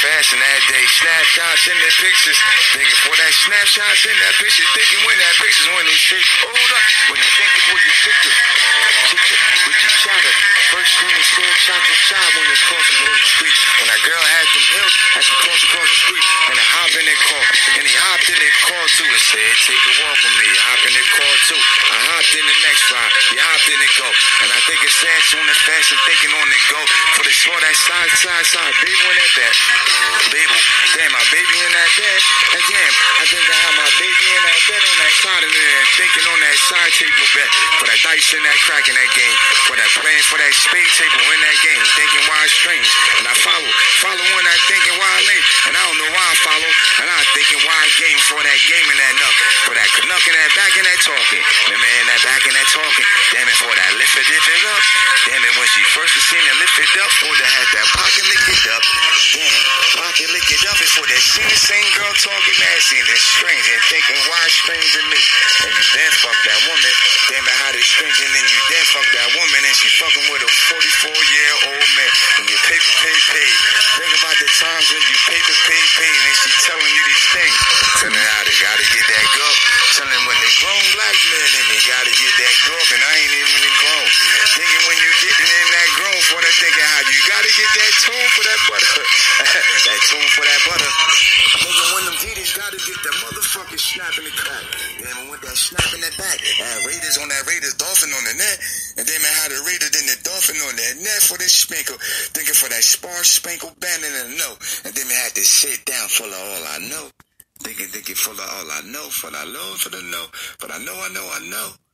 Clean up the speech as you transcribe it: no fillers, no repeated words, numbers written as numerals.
fashion that day. Snapshots in their pictures. Thinking for that snapshots in that picture. Thinking when that picture's when they shake. Hold up. When you think before you sicker. Chicha, with your chatter. First screen and scared shot the child when they crossing on the street. When that girl had them hills, had to cross across the street. And I hopped in their car. And he hopped in their car too. And said, take a walk with me. I hopped in their car too. I hopped in the next ride. He hopped in and go. And I think it's sad soon as fast and thinking on the go. For the short that side. Baby in that bed. Baby. Damn, my baby in that bed. And damn, I think I have my baby in that bed on that side of there. Thinking on that side table bet. For that dice in that crack in that game. For that playing for that spade table in that game. Thinking why it's strange. And I following that thinking why I late. And I don't know why I follow. And I'm thinking why I game for that game in that knuck. For that knuck in that back in that talking. The man that back in that talking. Damn it, for that lift it up. Damn it, when she first was seen and lift it up. For that had that pocket lick it up. Damn, pocket lick it up. Before that seen the same girl talking nasty and it's strange. And thinking why it's strange to me. And you then fuck that woman. Damn it, how it's strange. And then you then fuck that woman. And she fucking with a 44-year-old man. And you pay. Think about the times when you pay. And she telling you these things. Telling how they gotta get that go. Telling when they grown black men and they gotta get that go up. And I ain't even grown. Thinking when you getting in that grown for that thinking how you gotta get that tune for that butter. That tune for that butter. Thinking when them titties gotta get that motherfucking snap in the crack. Damn it, with that snap in that back. Raiders on that Raiders dolphin on the net. And then I had a Raider then the dolphin on that net for this sprinkle. Thinking for that sparse sprinkle band in the no. And then I had to sit down full of all I know. Thinking full of all I know. For the low, for the no. But I know.